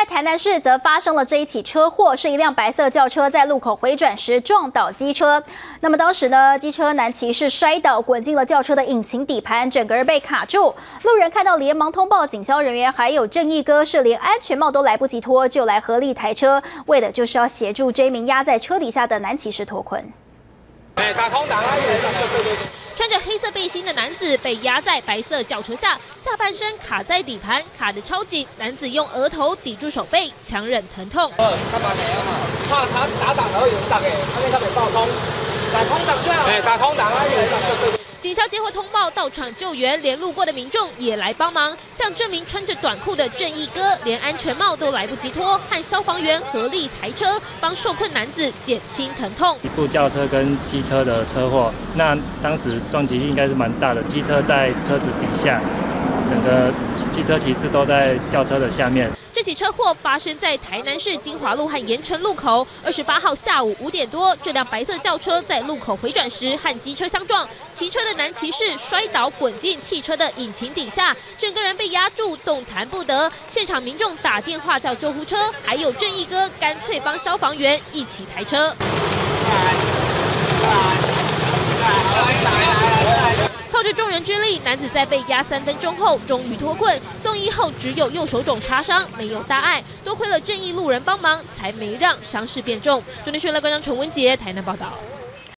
台南市则发生了这一起车祸，是一辆白色轿车在路口回转时撞倒机车。那么当时呢，机车男骑士摔倒，滚进了轿车的引擎底盘，整个人被卡住。路人看到连忙通报警消人员，还有正义哥是连安全帽都来不及脱，就来合力抬车，为的就是要协助这名压在车底下的男骑士脱困。 打空挡啊！穿着黑色背心的男子被压在白色轿车下，下半身卡在底盘，卡得超紧。男子用额头抵住手背，强忍疼痛。 干嘛怕他打档而有档他没爆空，打空档就好。打空档啊！ 警消接获通报，到场救援，连路过的民众也来帮忙。像这名穿着短裤的正义哥，连安全帽都来不及脱，和消防员合力抬车，帮受困男子减轻疼痛。 一部轿车跟机车的车祸，那当时撞击力应该是蛮大的，机车在车子底下，整个机车骑士都在轿车的下面。 这起车祸发生在台南市金华路和盐城路口。28号下午5点多，这辆白色轿车在路口回转时和机车相撞，骑车的男骑士摔倒滚进汽车的引擎底下，整个人被压住，动弹不得。现场民众打电话叫救护车，还有正义哥干脆帮消防员一起抬车。靠着众人之力，男子在被压3分钟后终于脱困，送医后只有右手肘擦伤，没有大碍，多亏了正义路人帮忙，才没让伤势变重。中天讯来观众陈文杰台南报道。